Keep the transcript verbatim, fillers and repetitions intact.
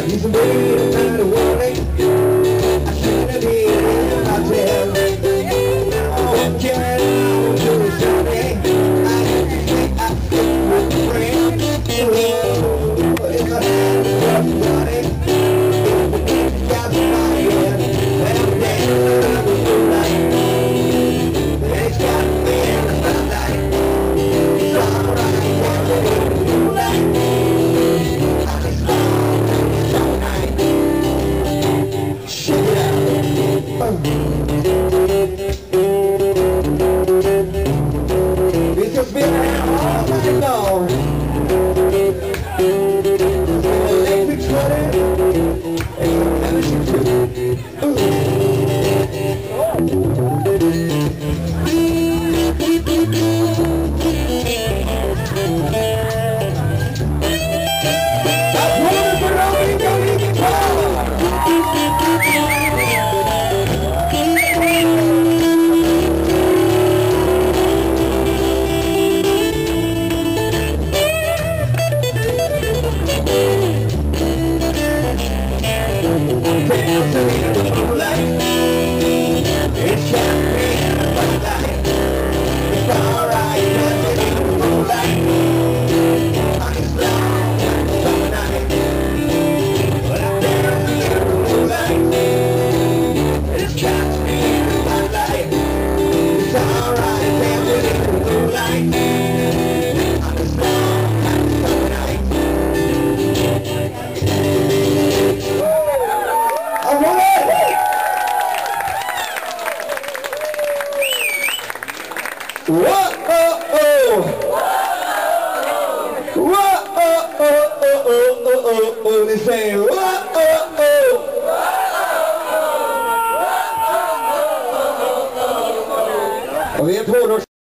He's a man kind of warning. I shouldn't be in my tail. Oh, carry on to the Sunday. I think I fit with a friend. Oh, if I had enough money, got my head. Well, then I would do like. It's got me in the spotlight. It's alright, yeah, but it's moonlight. I'm strong, strong night. Check it out. It's just been around all night long. It's been electric sweater and some medicine too. That's wonderful, Robbie, Robbie, guitar. Dancing in the moonlight, it's got me in the spotlight. It's alright, dancing in the moonlight. I'm strong, I'm strong night. But I'm dancing in the moonlight. It's got me in the spotlight. It's alright, dancing in the moonlight. I'm strong, I'm strong night. Whoa, oh, oh. Whoa, oh, oh, oh, oh, oh, oh, oh. They say, whoa.